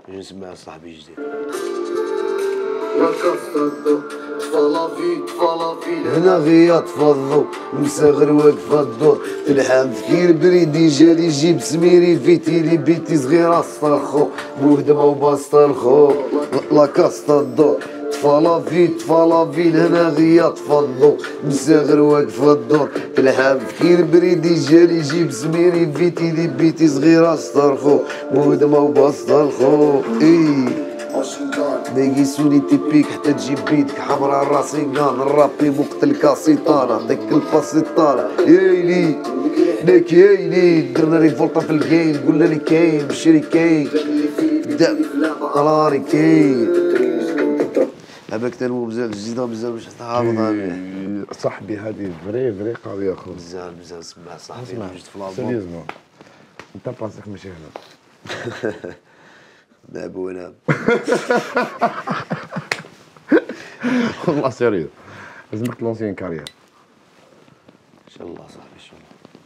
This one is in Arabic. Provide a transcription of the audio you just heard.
اجي نسمع صاحبي جديد. هنا غيا تفضو مساغر واقفة الدور تلحم فكير بريدي جالي جيب سميري فيتيلي بيتي صغيرة سطرخو بوهدمة وباسطة الخو لاكاستا الدور تفالافيل هنا غيا تفضو مساغر واقفة الدور تلحم فكير بريدي جالي جيب سميري فيتيلي بيتي صغيرة سطرخو بوهدمة وباسطة الخو باقي سوني تيبيك حتى تجيب بيدك حمرا الراسينغان الرابي مقتل كاسيطانا ديك الباسيطانا يايلي ليك يايلي درنا ريفولتا في الجيم قلنا لي كاين بشري كاين راني كاين هباك تنمو مزال الجديدة مزال باش تحافظها صاحبي هذه فري قوية خويا مزال سمع صاحبي جيت في لابور سيريوزمون انت بلاصتك ماشي هنا نعم ونعم والله سيريو لازمك تلونسي كارير ان شاء الله صاحبي ان شاء الله